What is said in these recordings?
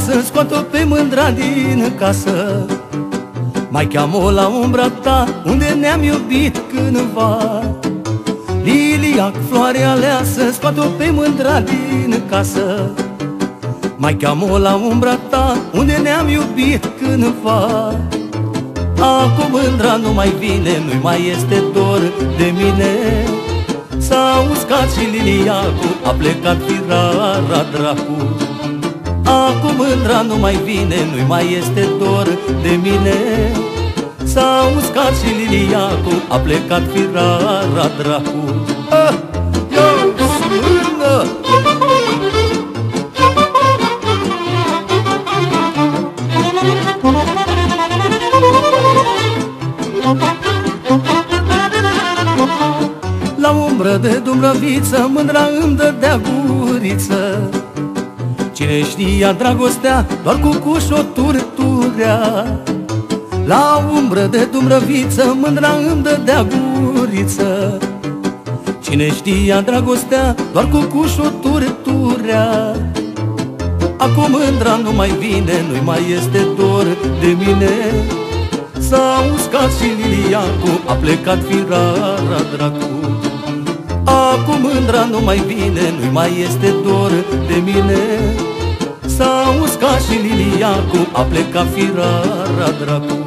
aleasă, scoat-o pe mândra din casă. Mai cheamă la umbra ta, unde ne-am iubit cândva. Liliac, floare aleasă, scoat-o pe mândra din casă. Mai cheamă la umbra ta, unde ne-am iubit cândva. Acum mândra nu mai vine, nu-i mai este dor de mine. S-a uscat și liliacul, a plecat firara dracu. Acum mândra nu mai vine, nu-i mai este dor de mine. S-a uscat și liliacul, a plecat firara dracu. Eu smârnă! La umbră de dumbrăviță, mândra îmi dădea guriță. Cine știa dragostea, doar cu cușoturi turea. La umbră de dumbrăviță, mândra îmi dădea guriță. Cine știa dragostea, doar cu cușoturi turea. Acum mândra nu mai vine, nu-i mai este dor de mine. S-a uscat și liliacul, a plecat firara dracu. Acum mândra nu mai vine, nu-i mai este dor de mine. S-a uscat și liliacul, a plecat firara dracu.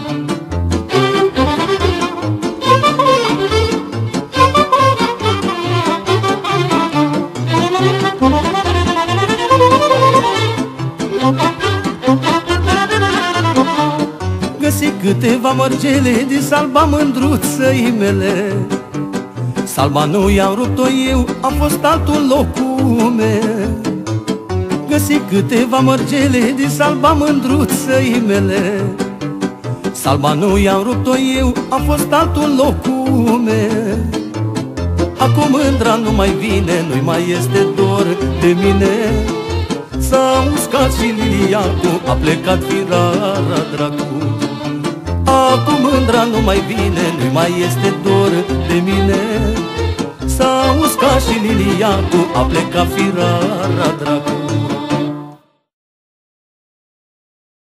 Găsi câteva mărgele din salba mândruței mele. Salba nu i-am rupt-o eu, a fost altul locul meu. Găsi câteva mărgele din salba mândruței mele. Salba nu i-am rupt-o eu, a fost altul locul meu. Acum mândra nu mai vine, nu-i mai este dor de mine. S-a uscat și liliacul, a plecat firara dracu. Acum mândra nu mai vine, nu-i mai este dor de mine. S-a uscat și liliacul, a plecat firara dracu.